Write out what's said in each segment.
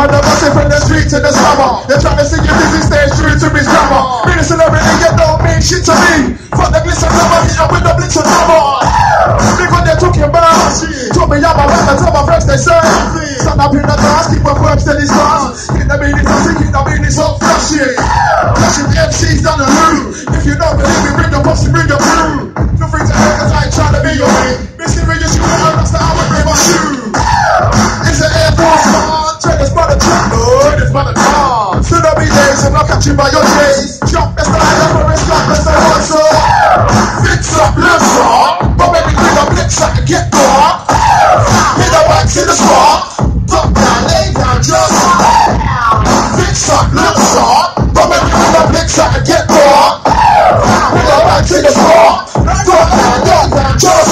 man, I'm busting from the street to the summer. They're trying to see you busy, stay true to his drama. Being a celebrity, you don't mean shit to me. Fuck the glitz and number, hit up with the blitz and number. Look what they're talking about. Told me I'm a rapper, tell my friends they say. Stand up in the glass, keep my work steady stars. Keep the meaning flashy, keep the meaning so flashy. Flashing MCs down the loop. If you don't believe me, bring your posse, bring your crew. Feel free to hate, cause I ain't trying to be your mate. Missing with your shoe, that's the hour bring my shoe. It's an Air Force One. Trainers by the truck, trainers by the car. Still don't be days, and I'll catch you by your days. Jump, that's the high level, it's like that's the hustle. Fix up, lips up. But maybe bring a blitz up and get caught. Hit the wax in the spot. Top down, lay down, just fix up, lips up. But maybe bring a blitz up and get caught. Hit the wax in the spot. Top down, lay down, just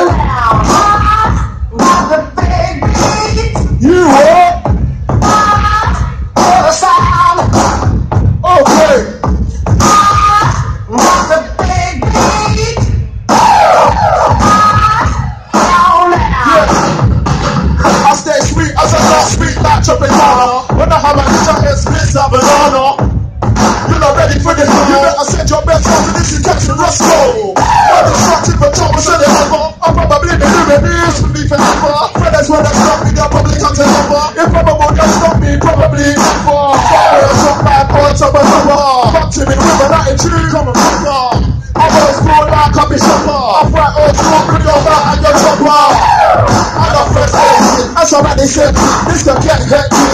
you what? Okay. I stay sweet as a last sweet like Tropicana. When I have a shot, it splits like banana. You're not ready for this, you better send your best after this is Captain Roscoe. I'm distracted but Thomas and ever. I'm probably the living news with me forever. Friends when I stop me, they'll probably come to number. If probable don't stop me, probably never. Fires on my parts of a number. Fuck to me with an attitude, come and fuck up. I'm old school like a bishopper. I'm right old school, bring your back and your chopper. I got first aid, that's alright they said. This can get hectic.